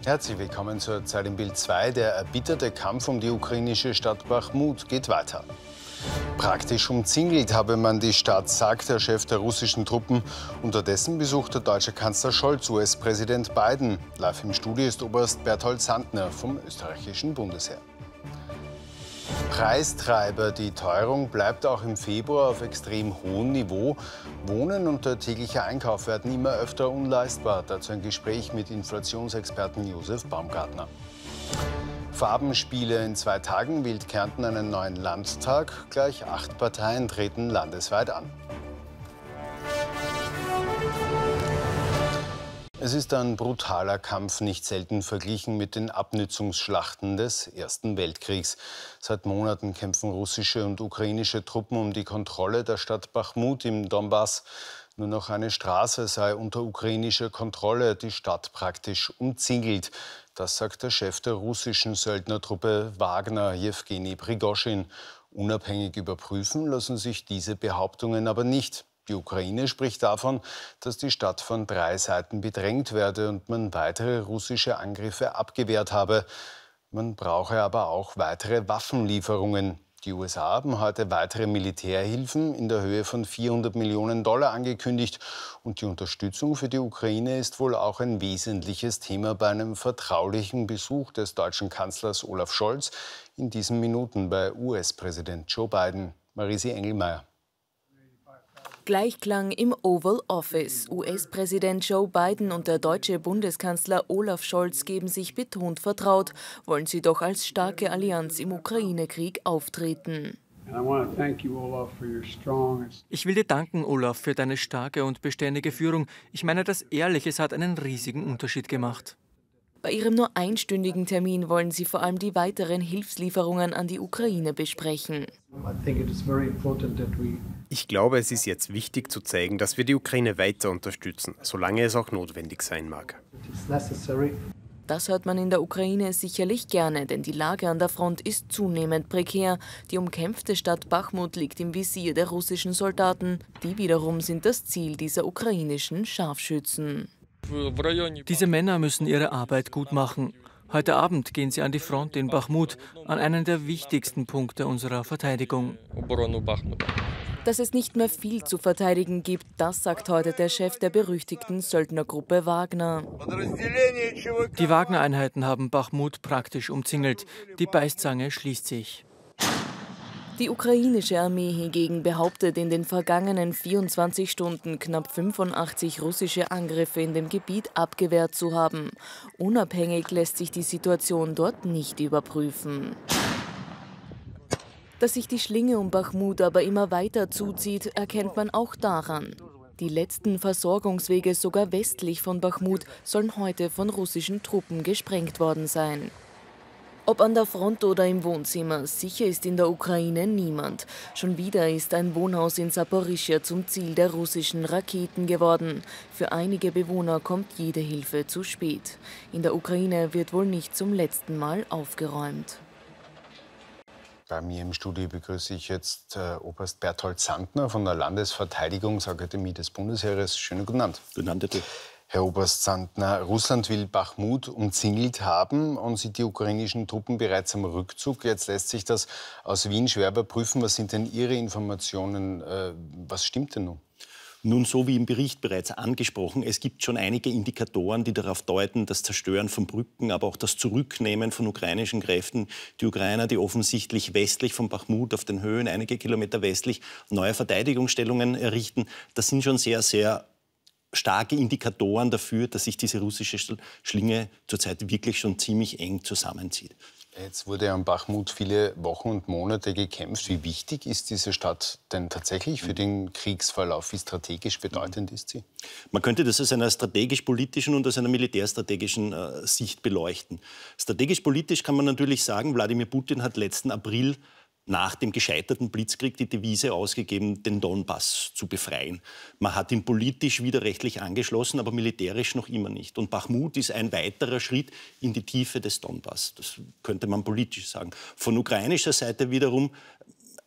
Herzlich willkommen zur Zeit im Bild 2. Der erbitterte Kampf um die ukrainische Stadt Bachmut geht weiter. Praktisch umzingelt habe man die Stadt, sagt der Chef der russischen Truppen. Unterdessen besucht der deutsche Kanzler Scholz US-Präsident Biden. Live im Studio ist Oberst Berthold Sandner vom österreichischen Bundesheer. Preistreiber. Die Teuerung bleibt auch im Februar auf extrem hohem Niveau. Wohnen und der tägliche Einkauf werden immer öfter unleistbar. Dazu ein Gespräch mit Inflationsexperten Josef Baumgartner. Farbenspiele. In 2 Tagen wählt Kärnten einen neuen Landtag. Gleich 8 Parteien treten landesweit an. Es ist ein brutaler Kampf, nicht selten verglichen mit den Abnützungsschlachten des Ersten Weltkriegs. Seit Monaten kämpfen russische und ukrainische Truppen um die Kontrolle der Stadt Bachmut im Donbass. Nur noch eine Straße sei unter ukrainischer Kontrolle, die Stadt praktisch umzingelt. Das sagt der Chef der russischen Söldnertruppe Wagner, Jewgeni Prigoschin. Unabhängig überprüfen lassen sich diese Behauptungen aber nicht. Die Ukraine spricht davon, dass die Stadt von 3 Seiten bedrängt werde und man weitere russische Angriffe abgewehrt habe. Man brauche aber auch weitere Waffenlieferungen. Die USA haben heute weitere Militärhilfen in der Höhe von $400 Millionen angekündigt. Und die Unterstützung für die Ukraine ist wohl auch ein wesentliches Thema bei einem vertraulichen Besuch des deutschen Kanzlers Olaf Scholz in diesen Minuten bei US-Präsident Joe Biden. Marisi Engelmeier. Gleichklang im Oval Office. US-Präsident Joe Biden und der deutsche Bundeskanzler Olaf Scholz geben sich betont vertraut, wollen sie doch als starke Allianz im Ukraine-Krieg auftreten. Ich will dir danken, Olaf, für deine starke und beständige Führung. Ich meine das ehrlich, es hat einen riesigen Unterschied gemacht. Bei ihrem nur einstündigen Termin wollen sie vor allem die weiteren Hilfslieferungen an die Ukraine besprechen. Ich glaube, es ist jetzt wichtig zu zeigen, dass wir die Ukraine weiter unterstützen, solange es auch notwendig sein mag. Das hört man in der Ukraine sicherlich gerne, denn die Lage an der Front ist zunehmend prekär. Die umkämpfte Stadt Bachmut liegt im Visier der russischen Soldaten. Die wiederum sind das Ziel dieser ukrainischen Scharfschützen. Diese Männer müssen ihre Arbeit gut machen. Heute Abend gehen sie an die Front in Bachmut, an einen der wichtigsten Punkte unserer Verteidigung. Dass es nicht mehr viel zu verteidigen gibt, das sagt heute der Chef der berüchtigten Söldnergruppe Wagner. Die Wagner-Einheiten haben Bachmut praktisch umzingelt. Die Beißzange schließt sich. Die ukrainische Armee hingegen behauptet, in den vergangenen 24 Stunden knapp 85 russische Angriffe in dem Gebiet abgewehrt zu haben. Unabhängig lässt sich die Situation dort nicht überprüfen. Dass sich die Schlinge um Bachmut aber immer weiter zuzieht, erkennt man auch daran. Die letzten Versorgungswege sogar westlich von Bachmut sollen heute von russischen Truppen gesprengt worden sein. Ob an der Front oder im Wohnzimmer, sicher ist in der Ukraine niemand. Schon wieder ist ein Wohnhaus in Saporischschja zum Ziel der russischen Raketen geworden. Für einige Bewohner kommt jede Hilfe zu spät. In der Ukraine wird wohl nicht zum letzten Mal aufgeräumt. Bei mir im Studio begrüße ich jetzt Oberst Berthold Sandner von der Landesverteidigungsakademie des Bundesheeres. Schönen guten Abend. Guten Abend. Herr Oberst Sandner, Russland will Bachmut umzingelt haben und sieht die ukrainischen Truppen bereits am Rückzug. Jetzt lässt sich das aus Wien schwer überprüfen. Was sind denn Ihre Informationen? Was stimmt denn nun? Nun, so wie im Bericht bereits angesprochen, es gibt schon einige Indikatoren, die darauf deuten, das Zerstören von Brücken, aber auch das Zurücknehmen von ukrainischen Kräften, die Ukrainer, die offensichtlich westlich von Bachmut auf den Höhen, einige Kilometer westlich, neue Verteidigungsstellungen errichten. Das sind schon sehr, sehr starke Indikatoren dafür, dass sich diese russische Schlinge zurzeit wirklich schon ziemlich eng zusammenzieht. Jetzt wurde ja in Bachmut viele Wochen und Monate gekämpft. Wie wichtig ist diese Stadt denn tatsächlich für den Kriegsverlauf? Wie strategisch bedeutend ist sie? Man könnte das aus einer strategisch-politischen und aus einer militärstrategischen Sicht beleuchten. Strategisch-politisch kann man natürlich sagen, Wladimir Putin hat letzten April nach dem gescheiterten Blitzkrieg die Devise ausgegeben, den Donbass zu befreien. Man hat ihn politisch widerrechtlich angeschlossen, aber militärisch noch immer nicht. Und Bachmut ist ein weiterer Schritt in die Tiefe des Donbass. Das könnte man politisch sagen. Von ukrainischer Seite wiederum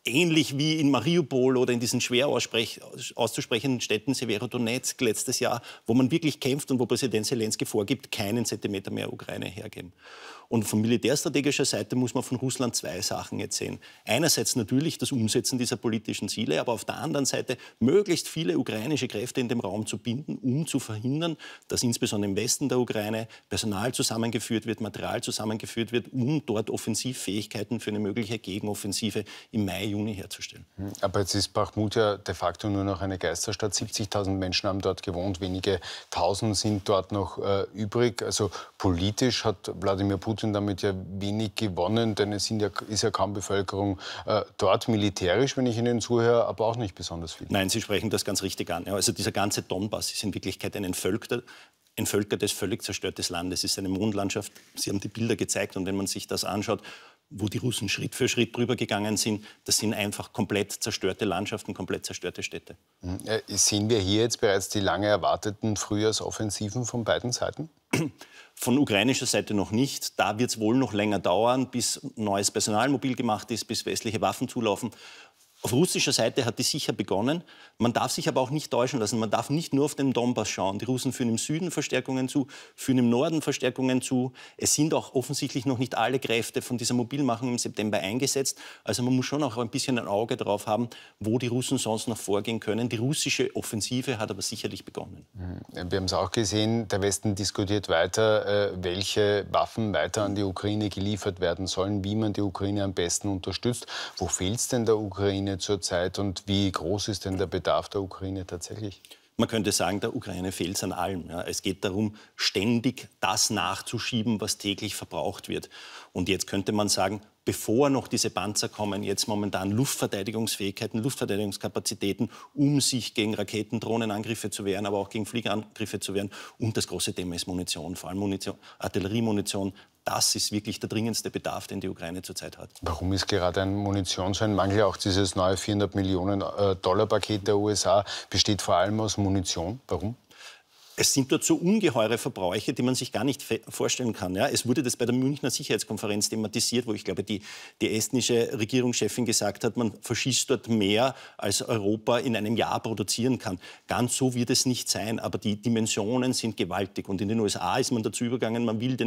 ähnlich wie in Mariupol oder in diesen schwer auszusprechenden Städten Severodonetsk letztes Jahr, wo man wirklich kämpft und wo Präsident Zelensky vorgibt, keinen Zentimeter mehr Ukraine hergeben. Und von militärstrategischer Seite muss man von Russland zwei Sachen jetzt sehen. Einerseits natürlich das Umsetzen dieser politischen Ziele, aber auf der anderen Seite möglichst viele ukrainische Kräfte in dem Raum zu binden, um zu verhindern, dass insbesondere im Westen der Ukraine Personal zusammengeführt wird, Material zusammengeführt wird, um dort Offensivfähigkeiten für eine mögliche Gegenoffensive im Mai, Juni herzustellen. Aber jetzt ist Bachmut ja de facto nur noch eine Geisterstadt. 70.000 Menschen haben dort gewohnt, wenige Tausend sind dort noch übrig. Also politisch hat Wladimir Putin damit ja wenig gewonnen, denn es ist ja kaum Bevölkerung dort. Militärisch, wenn ich Ihnen zuhöre, aber auch nicht besonders viel. Nein, Sie sprechen das ganz richtig an. Ja, also dieser ganze Donbass ist in Wirklichkeit ein entvölkertes, völlig zerstörtes Land. Es ist eine Mondlandschaft. Sie haben die Bilder gezeigt und wenn man sich das anschaut, wo die Russen Schritt für Schritt drüber gegangen sind, das sind einfach komplett zerstörte Landschaften, komplett zerstörte Städte. Sehen wir hier jetzt bereits die lange erwarteten Frühjahrsoffensiven von beiden Seiten? Von ukrainischer Seite noch nicht. Da wird es wohl noch länger dauern, bis neues Personal mobil gemacht ist, bis westliche Waffen zulaufen. Auf russischer Seite hat die sicher begonnen. Man darf sich aber auch nicht täuschen lassen. Man darf nicht nur auf den Donbass schauen. Die Russen führen im Süden Verstärkungen zu, führen im Norden Verstärkungen zu. Es sind auch offensichtlich noch nicht alle Kräfte von dieser Mobilmachung im September eingesetzt. Also man muss schon auch ein bisschen ein Auge drauf haben, wo die Russen sonst noch vorgehen können. Die russische Offensive hat aber sicherlich begonnen. Wir haben es auch gesehen, der Westen diskutiert weiter, welche Waffen weiter an die Ukraine geliefert werden sollen, wie man die Ukraine am besten unterstützt. Wo fehlt es denn der Ukraine zurzeit und wie groß ist denn der Bedarf der Ukraine tatsächlich? Man könnte sagen, der Ukraine fehlt es an allem. Ja. Es geht darum, ständig das nachzuschieben, was täglich verbraucht wird. Und jetzt könnte man sagen, bevor noch diese Panzer kommen, jetzt momentan Luftverteidigungsfähigkeiten, Luftverteidigungskapazitäten, um sich gegen Raketen, Drohnenangriffe zu wehren, aber auch gegen Fliegerangriffe zu wehren. Und das große Thema ist Munition, vor allem Munition, Artilleriemunition. Das ist wirklich der dringendste Bedarf, den die Ukraine zurzeit hat. Warum ist gerade an Munition so ein Mangel? Auch dieses neue 400 Millionen Dollar Paket der USA besteht vor allem aus Munition. Warum? Es sind dort so ungeheure Verbräuche, die man sich gar nicht vorstellen kann. Ja, es wurde das bei der Münchner Sicherheitskonferenz thematisiert, wo ich glaube, die estnische Regierungschefin gesagt hat, man verschießt dort mehr, als Europa in einem Jahr produzieren kann. Ganz so wird es nicht sein, aber die Dimensionen sind gewaltig. Und in den USA ist man dazu übergegangen, man will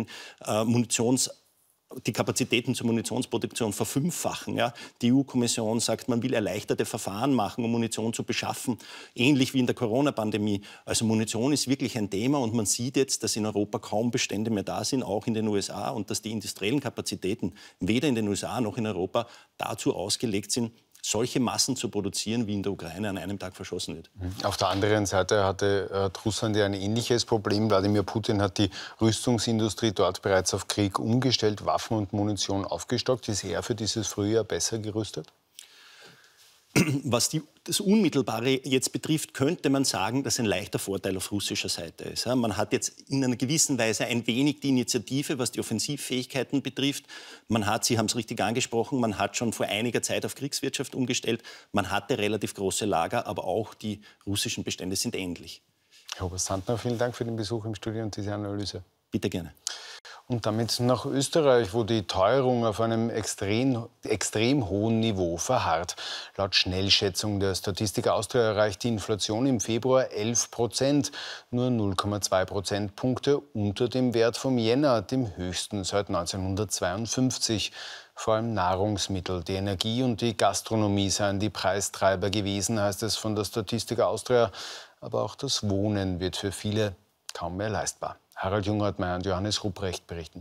die Kapazitäten zur Munitionsproduktion verfünffachen. Ja. Die EU-Kommission sagt, man will erleichterte Verfahren machen, um Munition zu beschaffen, ähnlich wie in der Corona-Pandemie. Also Munition ist wirklich ein Thema und man sieht jetzt, dass in Europa kaum Bestände mehr da sind, auch in den USA, und dass die industriellen Kapazitäten weder in den USA noch in Europa dazu ausgelegt sind, solche Massen zu produzieren, wie in der Ukraine an einem Tag verschossen wird. Auf der anderen Seite hat Russland ja ein ähnliches Problem. Wladimir Putin hat die Rüstungsindustrie dort bereits auf Krieg umgestellt, Waffen und Munition aufgestockt. Ist er für dieses Frühjahr besser gerüstet? Was das Unmittelbare jetzt betrifft, könnte man sagen, dass ein leichter Vorteil auf russischer Seite ist. Man hat jetzt in einer gewissen Weise ein wenig die Initiative, was die Offensivfähigkeiten betrifft. Man hat, Sie haben es richtig angesprochen, man hat schon vor einiger Zeit auf Kriegswirtschaft umgestellt. Man hatte relativ große Lager, aber auch die russischen Bestände sind ähnlich. Herr Obersandner, vielen Dank für den Besuch im Studio und diese Analyse. Bitte gerne. Und damit nach Österreich, wo die Teuerung auf einem extrem hohen Niveau verharrt. Laut Schnellschätzung der Statistik Austria erreicht die Inflation im Februar 11%, nur 0,2 Prozentpunkte unter dem Wert vom Jänner, dem höchsten seit 1952. Vor allem Nahrungsmittel, die Energie und die Gastronomie seien die Preistreiber gewesen, heißt es von der Statistik Austria. Aber auch das Wohnen wird für viele kaum mehr leistbar. Harald Jungertmeier und Johannes Rupprecht berichten.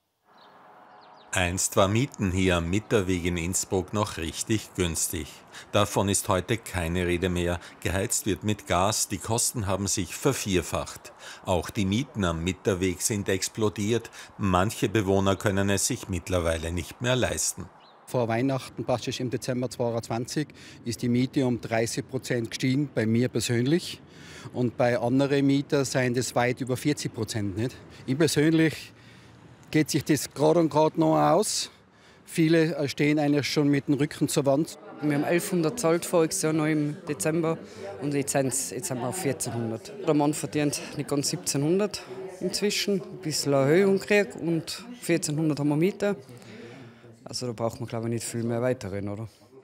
Einst war Mieten hier am Mitterweg in Innsbruck noch richtig günstig. Davon ist heute keine Rede mehr. Geheizt wird mit Gas, die Kosten haben sich vervierfacht. Auch die Mieten am Mitterweg sind explodiert. Manche Bewohner können es sich mittlerweile nicht mehr leisten. Vor Weihnachten, praktisch im Dezember 2020, ist die Miete um 30% gestiegen, bei mir persönlich. Und bei anderen Mietern seien das weit über 40%. Nicht? Ich persönlich geht sich das gerade und gerade noch aus. Viele stehen eigentlich schon mit dem Rücken zur Wand. Wir haben 1100 gezahlt voriges Jahr noch im Dezember und jetzt sind wir auf 1400. Der Mann verdient nicht ganz 1700 inzwischen, ein bisschen Erhöhung kriegt und 1400 haben wir Miete. Also da braucht man, glaube ich, nicht viel mehr weiterreden, oder?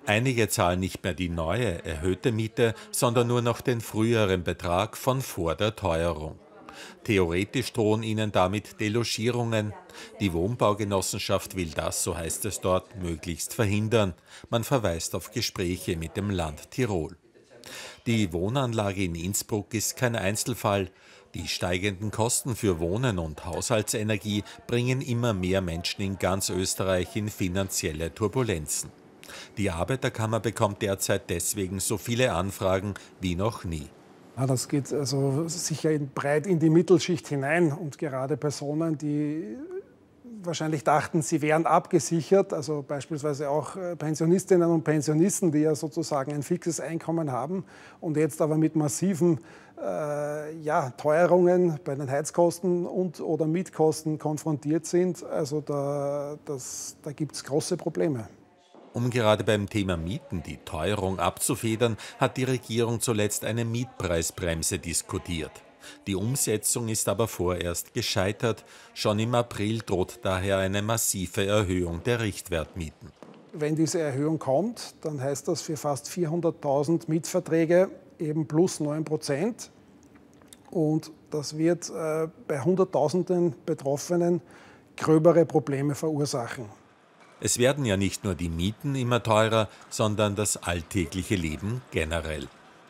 Einige zahlen nicht mehr die neue, erhöhte Miete, sondern nur noch den früheren Betrag von vor der Teuerung. Theoretisch drohen ihnen damit Delogierungen. Die Wohnbaugenossenschaft will das, so heißt es dort, möglichst verhindern. Man verweist auf Gespräche mit dem Land Tirol. Die Wohnanlage in Innsbruck ist kein Einzelfall. Die steigenden Kosten für Wohnen und Haushaltsenergie bringen immer mehr Menschen in ganz Österreich in finanzielle Turbulenzen. Die Arbeiterkammer bekommt derzeit deswegen so viele Anfragen wie noch nie. Ja, das geht also sicher breit in die Mittelschicht hinein. Und gerade Personen, die wahrscheinlich dachten, sie wären abgesichert, also beispielsweise auch Pensionistinnen und Pensionisten, die ja sozusagen ein fixes Einkommen haben und jetzt aber mit massiven Teuerungen bei den Heizkosten oder Mietkosten konfrontiert sind. Also da gibt es große Probleme. Um gerade beim Thema Mieten die Teuerung abzufedern, hat die Regierung zuletzt eine Mietpreisbremse diskutiert. Die Umsetzung ist aber vorerst gescheitert. Schon im April droht daher eine massive Erhöhung der Richtwertmieten. Wenn diese Erhöhung kommt, dann heißt das für fast 400.000 Mietverträge eben plus 9%. Und das wird bei Hunderttausenden Betroffenen gröbere Probleme verursachen. Es werden ja nicht nur die Mieten immer teurer, sondern das alltägliche Leben generell.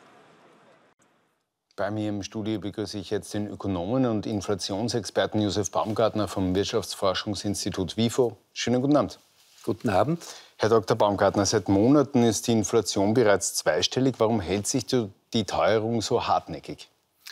Bei mir im Studio begrüße ich jetzt den Ökonomen und Inflationsexperten Josef Baumgartner vom Wirtschaftsforschungsinstitut WIFO. Schönen guten Abend. Guten Abend. Herr Dr. Baumgartner, seit Monaten ist die Inflation bereits zweistellig. Warum hält sich die Teuerung so hartnäckig?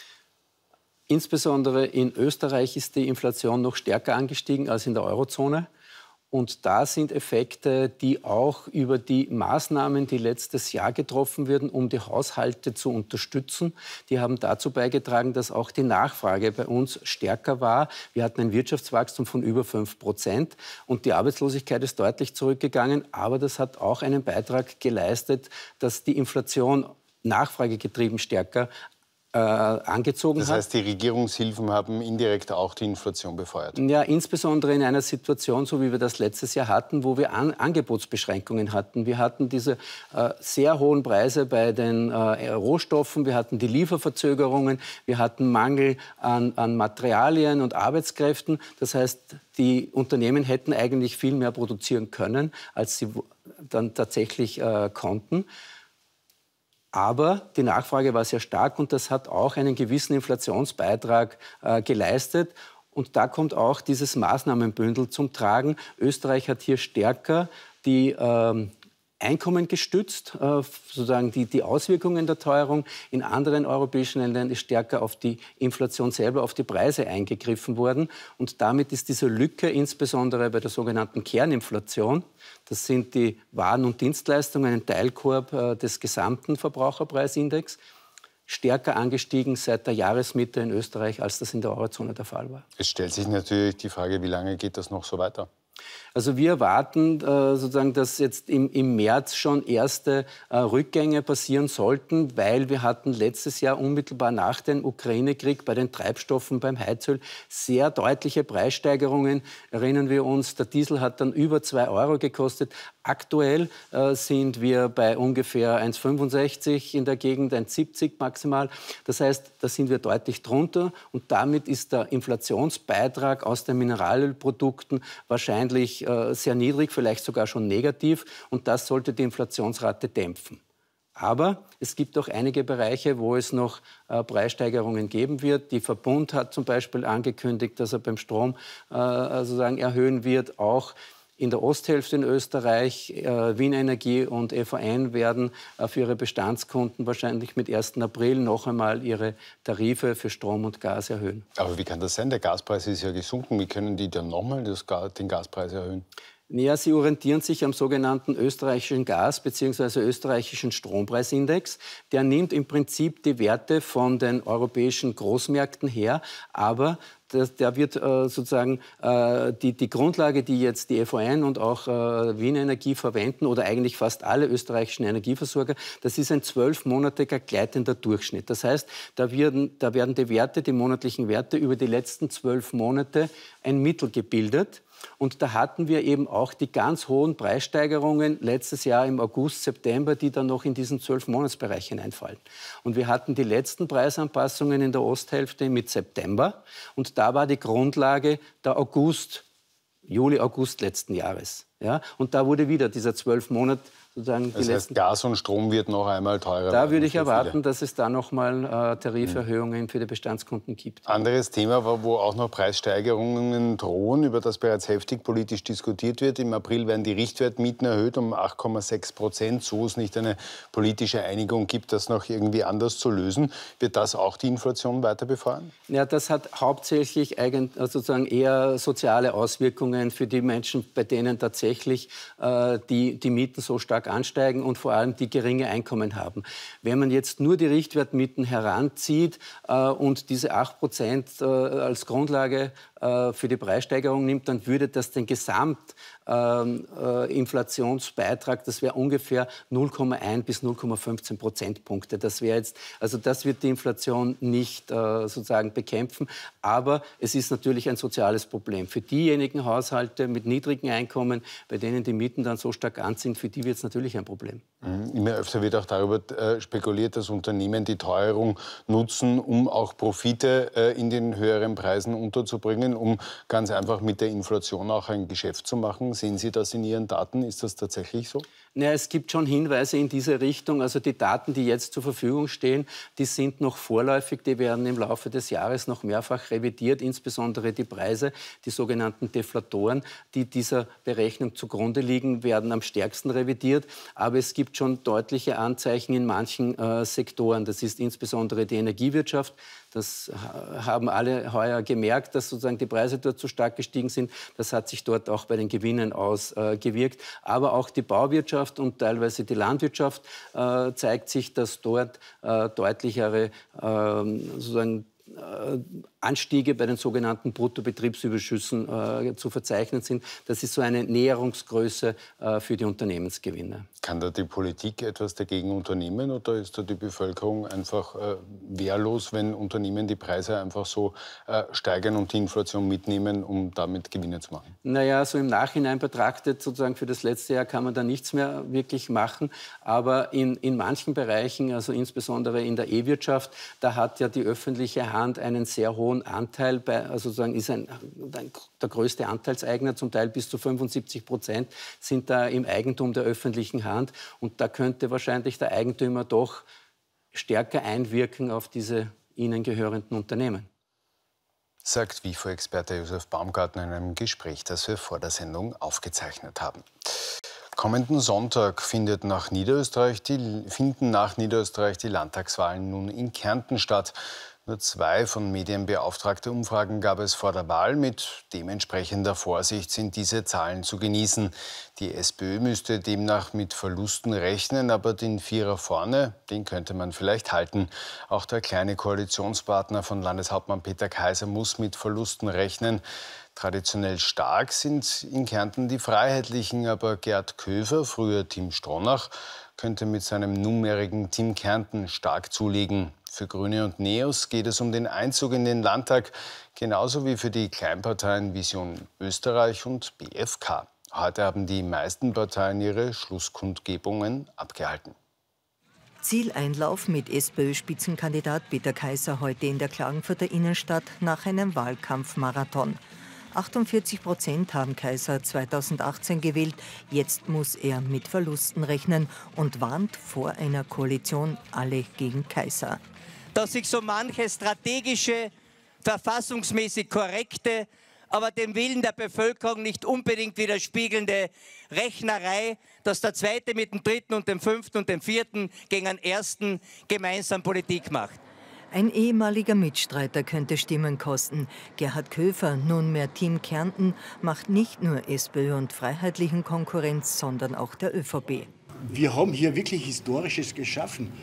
Insbesondere in Österreich ist die Inflation noch stärker angestiegen als in der Eurozone. Und da sind Effekte, die auch über die Maßnahmen, die letztes Jahr getroffen wurden, um die Haushalte zu unterstützen, die haben dazu beigetragen, dass auch die Nachfrage bei uns stärker war. Wir hatten ein Wirtschaftswachstum von über 5% und die Arbeitslosigkeit ist deutlich zurückgegangen. Aber das hat auch einen Beitrag geleistet, dass die Inflation nachfragegetrieben stärker angezogen hat. Das heißt, die Regierungshilfen haben indirekt auch die Inflation befeuert? Ja, insbesondere in einer Situation, so wie wir das letztes Jahr hatten, wo wir Angebotsbeschränkungen hatten. Wir hatten diese sehr hohen Preise bei den Rohstoffen, wir hatten die Lieferverzögerungen, wir hatten Mangel an Materialien und Arbeitskräften. Das heißt, die Unternehmen hätten eigentlich viel mehr produzieren können, als sie dann tatsächlich konnten. Aber die Nachfrage war sehr stark und das hat auch einen gewissen Inflationsbeitrag geleistet. Und da kommt auch dieses Maßnahmenbündel zum Tragen. Österreich hat hier stärker die Einkommen gestützt, sozusagen die Auswirkungen der Teuerung. In anderen europäischen Ländern ist stärker auf die Inflation selber, auf die Preise eingegriffen worden. Und damit ist diese Lücke, insbesondere bei der sogenannten Kerninflation, das sind die Waren und Dienstleistungen, ein Teilkorb des gesamten Verbraucherpreisindex, stärker angestiegen seit der Jahresmitte in Österreich, als das in der Eurozone der Fall war. Es stellt sich natürlich die Frage, wie lange geht das noch so weiter? Also wir erwarten sozusagen, dass jetzt im März schon erste Rückgänge passieren sollten, weil wir hatten letztes Jahr unmittelbar nach dem Ukraine-Krieg bei den Treibstoffen, beim Heizöl, sehr deutliche Preissteigerungen. Erinnern wir uns, der Diesel hat dann über 2 Euro gekostet. Aktuell sind wir bei ungefähr 1,65 in der Gegend, 1,70 maximal. Das heißt, da sind wir deutlich drunter und damit ist der Inflationsbeitrag aus den Mineralölprodukten wahrscheinlich sehr niedrig, vielleicht sogar schon negativ und das sollte die Inflationsrate dämpfen. Aber es gibt auch einige Bereiche, wo es noch Preissteigerungen geben wird. Die Verbund hat zum Beispiel angekündigt, dass er beim Strom sozusagen erhöhen wird, auch in der Osthälfte in Österreich, Wien Energie und EVN werden für ihre Bestandskunden wahrscheinlich mit 1. April noch einmal ihre Tarife für Strom und Gas erhöhen. Aber wie kann das sein? Der Gaspreis ist ja gesunken. Wie können die dann nochmal den Gaspreis erhöhen? Ja, sie orientieren sich am sogenannten österreichischen Gas- bzw. österreichischen Strompreisindex. Der nimmt im Prinzip die Werte von den europäischen Großmärkten her, aber der wird sozusagen die Grundlage, die jetzt die EVN und auch Wien Energie verwenden oder eigentlich fast alle österreichischen Energieversorger, das ist ein 12-monatiger gleitender Durchschnitt. Das heißt, da werden die Werte, die monatlichen Werte über die letzten 12 Monate ein Mittel gebildet. Und da hatten wir eben auch die ganz hohen Preissteigerungen letztes Jahr im August, September, die dann noch in diesen 12-Monats-Bereich hineinfallen. Und wir hatten die letzten Preisanpassungen in der Osthälfte mit September. Und da war die Grundlage der Juli, August letzten Jahres. Ja? Und da wurde wieder dieser 12 Monat sozusagen. Das heißt, Gas und Strom wird noch einmal teurer. Da würde ich erwarten, dass es da noch mal Tariferhöhungen für die Bestandskunden gibt. Anderes Thema, wo auch noch Preissteigerungen drohen, über das bereits heftig politisch diskutiert wird. Im April werden die Richtwertmieten erhöht um 8,6%, so es nicht eine politische Einigung gibt, das noch irgendwie anders zu lösen. Wird das auch die Inflation weiter befeuern? Ja, das hat hauptsächlich sozusagen eher soziale Auswirkungen für die Menschen, bei denen tatsächlich die Mieten so stark ansteigen und vor allem die geringe Einkommen haben. Wenn man jetzt nur die Richtwertmieten heranzieht und diese 8% als Grundlage für die Preissteigerung nimmt, dann würde das den Gesamtinflationsbeitrag, das wäre ungefähr 0,1 bis 0,15 Prozentpunkte. Das wäre jetzt, also das wird die Inflation nicht sozusagen bekämpfen, aber es ist natürlich ein soziales Problem. Für diejenigen Haushalte mit niedrigen Einkommen, bei denen die Mieten dann so stark anziehen, für die wird es natürlich ein Problem. Immer öfter wird auch darüber spekuliert, dass Unternehmen die Teuerung nutzen, um auch Profite in den höheren Preisen unterzubringen, um ganz einfach mit der Inflation auch ein Geschäft zu machen. Sehen Sie das in Ihren Daten? Ist das tatsächlich so? Ja, es gibt schon Hinweise in diese Richtung. Also die Daten, die jetzt zur Verfügung stehen, die sind noch vorläufig. Die werden im Laufe des Jahres noch mehrfach revidiert. Insbesondere die Preise, die sogenannten Deflatoren, die dieser Berechnung zugrunde liegen, werden am stärksten revidiert. Aber es gibt schon deutliche Anzeichen in manchen Sektoren. Das ist insbesondere die Energiewirtschaft. Das haben alle heuer gemerkt, dass sozusagen die Preise dort so stark gestiegen sind. Das hat sich dort auch bei den Gewinnen ausgewirkt. Aber auch die Bauwirtschaft und teilweise die Landwirtschaft zeigt sich, dass dort deutlichere sozusagen Anstiege bei den sogenannten Bruttobetriebsüberschüssen zu verzeichnen sind. Das ist so eine Näherungsgröße für die Unternehmensgewinne. Kann da die Politik etwas dagegen unternehmen oder ist da die Bevölkerung einfach wehrlos, wenn Unternehmen die Preise einfach so steigern und die Inflation mitnehmen, um damit Gewinne zu machen? Naja, so im Nachhinein betrachtet, sozusagen für das letzte Jahr kann man da nichts mehr wirklich machen. Aber in manchen Bereichen, also insbesondere in der E-Wirtschaft, da hat ja die öffentliche Hand einen sehr hohen Anteil, also sozusagen ist der größte Anteilseigner, zum Teil bis zu 75% sind da im Eigentum der öffentlichen Hand. Und da könnte wahrscheinlich der Eigentümer doch stärker einwirken auf diese ihnen gehörenden Unternehmen. Sagt WIFO-Experte Josef Baumgartner in einem Gespräch, das wir vor der Sendung aufgezeichnet haben. Kommenden Sonntag finden nach Niederösterreich die Landtagswahlen nun in Kärnten statt. Nur 2 von Medien beauftragte Umfragen gab es vor der Wahl. Mit dementsprechender Vorsicht sind diese Zahlen zu genießen. Die SPÖ müsste demnach mit Verlusten rechnen, aber den Vierer vorne, den könnte man vielleicht halten. Auch der kleine Koalitionspartner von Landeshauptmann Peter Kaiser muss mit Verlusten rechnen. Traditionell stark sind in Kärnten die Freiheitlichen, aber Gerd Köfer, früher Team Stronach, könnte mit seinem nunmehrigen Team Kärnten stark zulegen. Für Grüne und NEOS geht es um den Einzug in den Landtag, genauso wie für die Kleinparteien Vision Österreich und BFK. Heute haben die meisten Parteien ihre Schlusskundgebungen abgehalten. Zieleinlauf mit SPÖ-Spitzenkandidat Peter Kaiser heute in der Klagenfurter Innenstadt nach einem Wahlkampfmarathon. 48% haben Kaiser 2018 gewählt. Jetzt muss er mit Verlusten rechnen und warnt vor einer Koalition alle gegen Kaiser. Dass sich so manche strategische, verfassungsmäßig korrekte, aber dem Willen der Bevölkerung nicht unbedingt widerspiegelnde Rechnerei, dass der Zweite mit dem Dritten und dem Fünften und dem Vierten gegen den Ersten gemeinsam Politik macht. Ein ehemaliger Mitstreiter könnte Stimmen kosten. Gerhard Köfer, nunmehr Team Kärnten, macht nicht nur SPÖ und Freiheitlichen Konkurrenz, sondern auch der ÖVP. Wir haben hier wirklich Historisches geschaffen.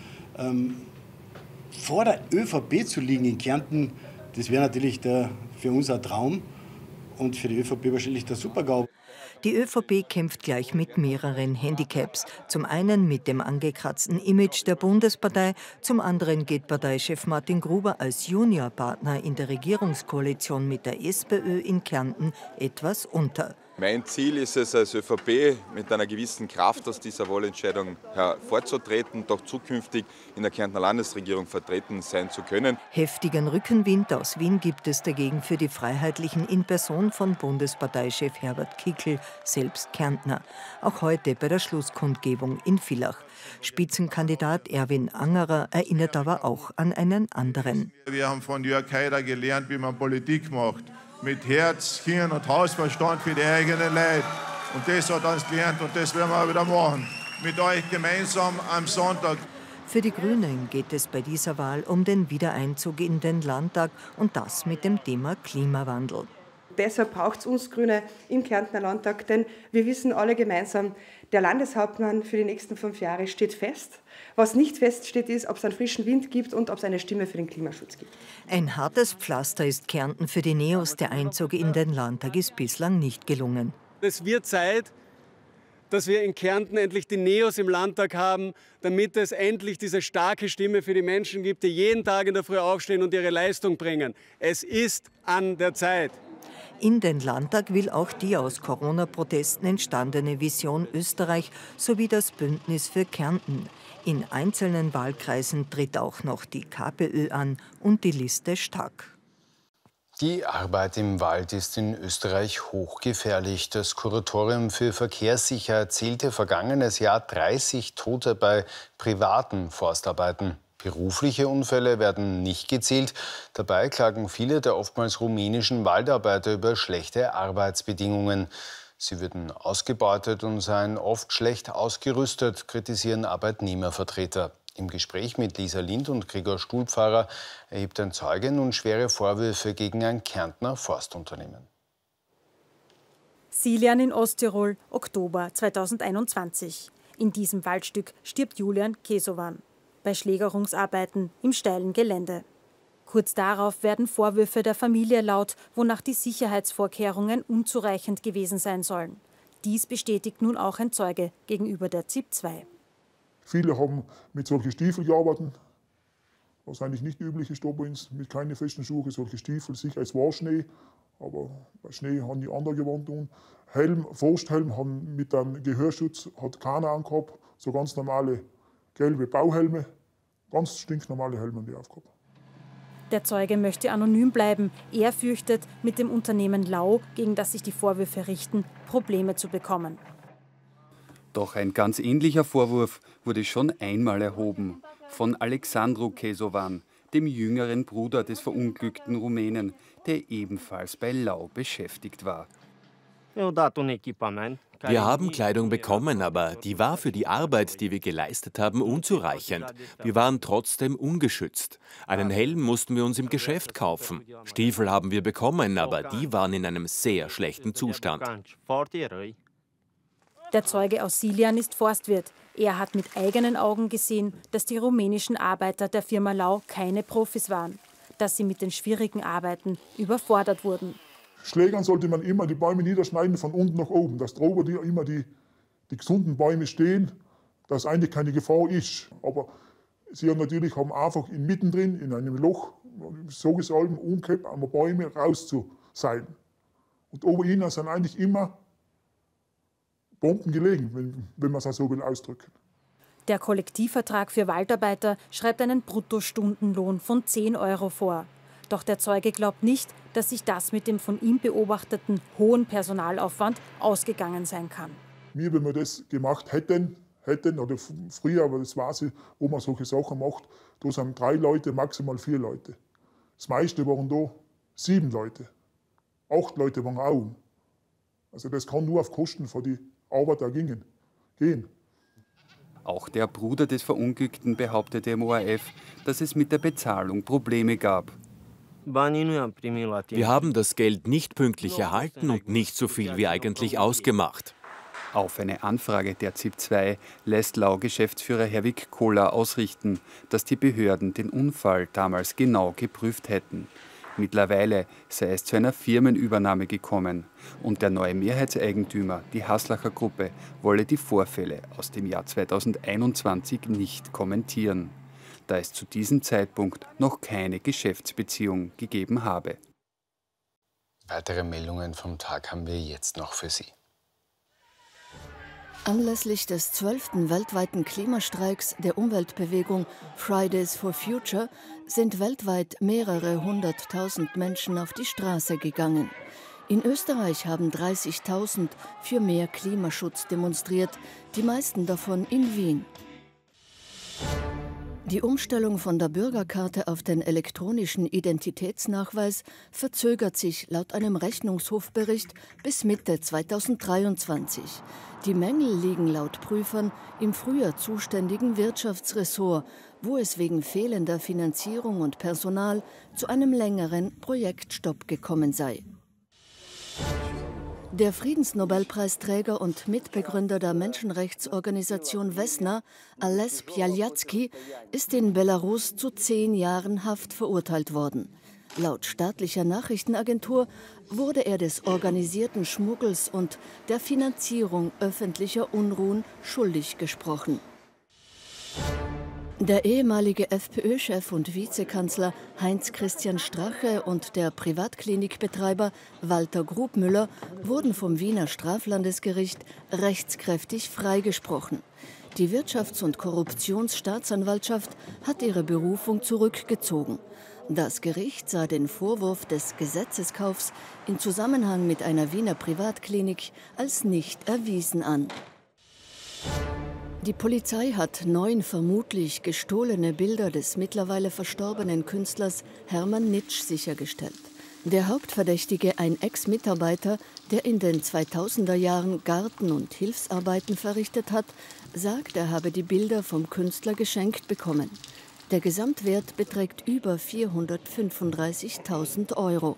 Vor der ÖVP zu liegen in Kärnten, das wäre natürlich für uns ein Traum und für die ÖVP wahrscheinlich der Super-GAU. Die ÖVP kämpft gleich mit mehreren Handicaps. Zum einen mit dem angekratzten Image der Bundespartei, zum anderen geht Parteichef Martin Gruber als Juniorpartner in der Regierungskoalition mit der SPÖ in Kärnten etwas unter. Mein Ziel ist es, als ÖVP mit einer gewissen Kraft aus dieser Wahlentscheidung hervorzutreten, doch zukünftig in der Kärntner Landesregierung vertreten sein zu können. Heftigen Rückenwind aus Wien gibt es dagegen für die Freiheitlichen in Person von Bundesparteichef Herbert Kickl, selbst Kärntner. Auch heute bei der Schlusskundgebung in Villach. Spitzenkandidat Erwin Angerer erinnert aber auch an einen anderen. Wir haben von Jörg Haider gelernt, wie man Politik macht. Mit Herz, Hirn und Hausverstand für die eigenen Leute. Und das hat uns gelernt und das werden wir auch wieder machen. Mit euch gemeinsam am Sonntag. Für die Grünen geht es bei dieser Wahl um den Wiedereinzug in den Landtag und das mit dem Thema Klimawandel. Deshalb braucht es uns Grüne im Kärntner Landtag, denn wir wissen alle gemeinsam, der Landeshauptmann für die nächsten 5 Jahre steht fest. Was nicht feststeht, ist, ob es einen frischen Wind gibt und ob es eine Stimme für den Klimaschutz gibt. Ein hartes Pflaster ist Kärnten für die Neos. Der Einzug in den Landtag ist bislang nicht gelungen. Es wird Zeit, dass wir in Kärnten endlich die Neos im Landtag haben, damit es endlich diese starke Stimme für die Menschen gibt, die jeden Tag in der Früh aufstehen und ihre Leistung bringen. Es ist an der Zeit. In den Landtag will auch die aus Corona-Protesten entstandene Vision Österreich sowie das Bündnis für Kärnten. In einzelnen Wahlkreisen tritt auch noch die KPÖ an und die Liste stark. Die Arbeit im Wald ist in Österreich hochgefährlich. Das Kuratorium für Verkehrssicherheit zählte vergangenes Jahr 30 Tote bei privaten Forstarbeiten. Berufliche Unfälle werden nicht gezählt. Dabei klagen viele der oftmals rumänischen Waldarbeiter über schlechte Arbeitsbedingungen. Sie würden ausgebeutet und seien oft schlecht ausgerüstet, kritisieren Arbeitnehmervertreter. Im Gespräch mit Lisa Lind und Gregor Stuhlpfarrer erhebt ein Zeuge nun schwere Vorwürfe gegen ein Kärntner Forstunternehmen. Silian in Osttirol, Oktober 2021. In diesem Waldstück stirbt Julian Kesovan bei Schlägerungsarbeiten im steilen Gelände. Kurz darauf werden Vorwürfe der Familie laut, wonach die Sicherheitsvorkehrungen unzureichend gewesen sein sollen. Dies bestätigt nun auch ein Zeuge gegenüber der ZIP 2. Viele haben mit solchen Stiefeln gearbeitet, was eigentlich nicht üblich ist bei uns, mit keine festen Schuhe, solche Stiefel. Sicher, es war Schnee, aber bei Schnee haben die andere gewohnt. Helm, Forsthelm haben mit einem Gehörschutz, hat keiner angehabt, so ganz normale gelbe Bauhelme, ganz stinknormale Helme, die aufgehabt. Der Zeuge möchte anonym bleiben. Er fürchtet, mit dem Unternehmen Lau, gegen das sich die Vorwürfe richten, Probleme zu bekommen. Doch ein ganz ähnlicher Vorwurf wurde schon einmal erhoben von Alexandru Kesovan, dem jüngeren Bruder des verunglückten Rumänen, der ebenfalls bei Lau beschäftigt war. Wir haben Kleidung bekommen, aber die war für die Arbeit, die wir geleistet haben, unzureichend. Wir waren trotzdem ungeschützt. Einen Helm mussten wir uns im Geschäft kaufen. Stiefel haben wir bekommen, aber die waren in einem sehr schlechten Zustand. Der Zeuge aus Silian ist Forstwirt. Er hat mit eigenen Augen gesehen, dass die rumänischen Arbeiter der Firma Lau keine Profis waren, dass sie mit den schwierigen Arbeiten überfordert wurden. Schlägern sollte man immer die Bäume niederschneiden von unten nach oben, dass drüber immer die gesunden Bäume stehen, dass eigentlich keine Gefahr ist. Aber sie haben einfach mittendrin in einem Loch so gesalben, umgekehrt, an den Bäume rauszuseilen. Und ober ihnen sind eigentlich immer Bomben gelegen, wenn man es so will ausdrücken. Der Kollektivvertrag für Waldarbeiter schreibt einen Bruttostundenlohn von 10 € vor. Doch der Zeuge glaubt nicht, dass sich das mit dem von ihm beobachteten hohen Personalaufwand ausgegangen sein kann. Wir, wenn wir das gemacht hätten oder früher, aber das weiß ich, wo man solche Sachen macht, da sind 3 Leute, maximal 4 Leute. Das meiste waren da 7 Leute. 8 Leute waren auch um. Also das kann nur auf Kosten von den Arbeiter gehen. Auch der Bruder des Verunglückten behauptete im ORF, dass es mit der Bezahlung Probleme gab. Wir haben das Geld nicht pünktlich erhalten und nicht so viel wie eigentlich ausgemacht. Auf eine Anfrage der ZIP 2 lässt Lau-Geschäftsführer Herwig Kohler ausrichten, dass die Behörden den Unfall damals genau geprüft hätten. Mittlerweile sei es zu einer Firmenübernahme gekommen und der neue Mehrheitseigentümer, die Haslacher Gruppe, wolle die Vorfälle aus dem Jahr 2021 nicht kommentieren, da es zu diesem Zeitpunkt noch keine Geschäftsbeziehung gegeben habe. Weitere Meldungen vom Tag haben wir jetzt noch für Sie. Anlässlich des 12. weltweiten Klimastreiks der Umweltbewegung Fridays for Future sind weltweit mehrere hunderttausend Menschen auf die Straße gegangen. In Österreich haben 30.000 für mehr Klimaschutz demonstriert, die meisten davon in Wien. Die Umstellung von der Bürgerkarte auf den elektronischen Identitätsnachweis verzögert sich laut einem Rechnungshofbericht bis Mitte 2023. Die Mängel liegen laut Prüfern im früher zuständigen Wirtschaftsressort, wo es wegen fehlender Finanzierung und Personal zu einem längeren Projektstopp gekommen sei. Der Friedensnobelpreisträger und Mitbegründer der Menschenrechtsorganisation Vesna, Ales Bialyatsky, ist in Belarus zu 10 Jahren Haft verurteilt worden. Laut staatlicher Nachrichtenagentur wurde er des organisierten Schmuggels und der Finanzierung öffentlicher Unruhen schuldig gesprochen. Der ehemalige FPÖ-Chef und Vizekanzler Heinz-Christian Strache und der Privatklinikbetreiber Walter Grubmüller wurden vom Wiener Straflandesgericht rechtskräftig freigesprochen. Die Wirtschafts- und Korruptionsstaatsanwaltschaft hat ihre Berufung zurückgezogen. Das Gericht sah den Vorwurf des Gesetzeskaufs in Zusammenhang mit einer Wiener Privatklinik als nicht erwiesen an. Die Polizei hat 9 vermutlich gestohlene Bilder des mittlerweile verstorbenen Künstlers Hermann Nitsch sichergestellt. Der Hauptverdächtige, ein Ex-Mitarbeiter, der in den 2000er Jahren Garten- und Hilfsarbeiten verrichtet hat, sagt, er habe die Bilder vom Künstler geschenkt bekommen. Der Gesamtwert beträgt über 435.000 €.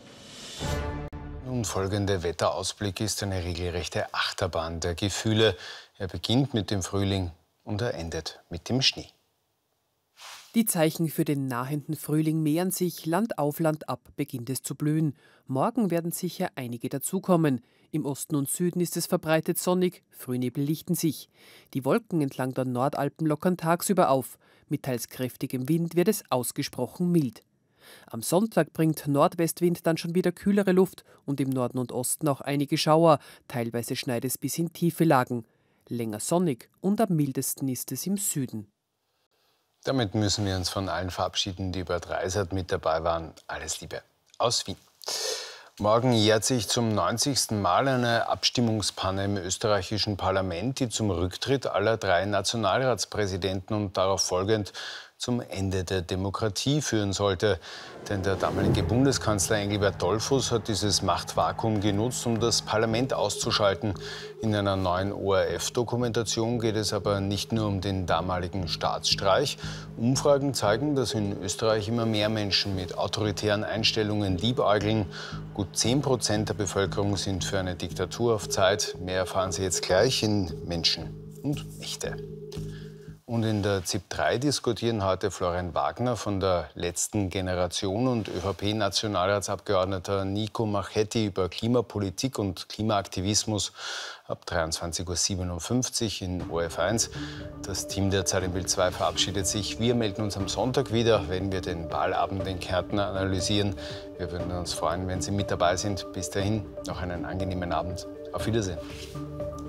Nun folgende Wetterausblick ist eine regelrechte Achterbahn der Gefühle. Er beginnt mit dem Frühling und er endet mit dem Schnee. Die Zeichen für den nahenden Frühling mehren sich, Land auf Land ab beginnt es zu blühen. Morgen werden sicher einige dazukommen. Im Osten und Süden ist es verbreitet sonnig, Frühnebel lichten sich. Die Wolken entlang der Nordalpen lockern tagsüber auf. Mit teils kräftigem Wind wird es ausgesprochen mild. Am Sonntag bringt Nordwestwind dann schon wieder kühlere Luft und im Norden und Osten auch einige Schauer. Teilweise schneit es bis in tiefe Lagen. Länger sonnig und am mildesten ist es im Süden. Damit müssen wir uns von allen verabschieden, die bei Dreisat mit dabei waren. Alles Liebe aus Wien. Morgen jährt sich zum 90. Mal eine Abstimmungspanne im österreichischen Parlament, die zum Rücktritt aller 3 Nationalratspräsidenten und darauf folgend zum Ende der Demokratie führen sollte. Denn der damalige Bundeskanzler Engelbert Dollfuß hat dieses Machtvakuum genutzt, um das Parlament auszuschalten. In einer neuen ORF-Dokumentation geht es aber nicht nur um den damaligen Staatsstreich. Umfragen zeigen, dass in Österreich immer mehr Menschen mit autoritären Einstellungen liebäugeln. Gut 10% der Bevölkerung sind für eine Diktatur auf Zeit. Mehr erfahren Sie jetzt gleich in Menschen und Mächte. Und in der ZIP 3 diskutieren heute Florian Wagner von der letzten Generation und ÖVP-Nationalratsabgeordneter Nico Marchetti über Klimapolitik und Klimaaktivismus ab 23:57 Uhr in ORF1. Das Team der Zeit im Bild 2 verabschiedet sich. Wir melden uns am Sonntag wieder, wenn wir den Wahlabend in Kärnten analysieren. Wir würden uns freuen, wenn Sie mit dabei sind. Bis dahin noch einen angenehmen Abend. Auf Wiedersehen.